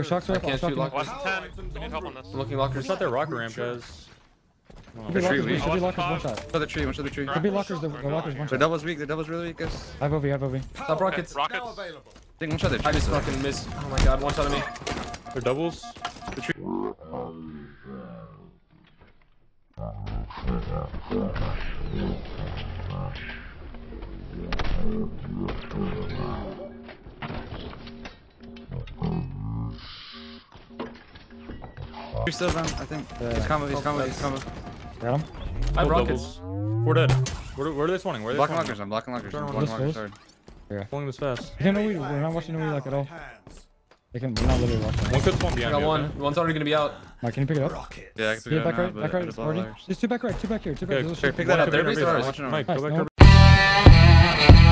Shocks are up. can't shoot Lockers. lockers. Less than 10. We need help on this. I'm looking lockers. It's not their rocker ramp, guys. Could be lockers. Should be lockers. One shot. One tree, one tree. Could be lockers. The lockers. One The shot. devil's weak, the devil's really weak, guys. I have OV. I have OV. Stop rockets. Rockets. Take one shot there. I just fucking missed. Oh my god, one shot of me. They're doubles. The tree. He's still around, I think. He's combo. Got him. I have Double rockets. doubles. We're dead. Where are they spawning? Where are they Blocking spawning? lockers, I'm blocking lockers. Turn I'm on blocking this lockers, sorry. Pulling this fast. We're not watching no like at all. They can. We're not literally watching. One could spawn I behind got me. one. okay? One's already gonna be out. Mike, can you pick it up? Yeah, I can pick Yeah, it back up now, right. but Back I right. just Already. lockers. There's two back right. Two back here. Two back. Okay, There's pick Pick that up, There there, is I'm ours. watching. Mike, Nice, go back no. to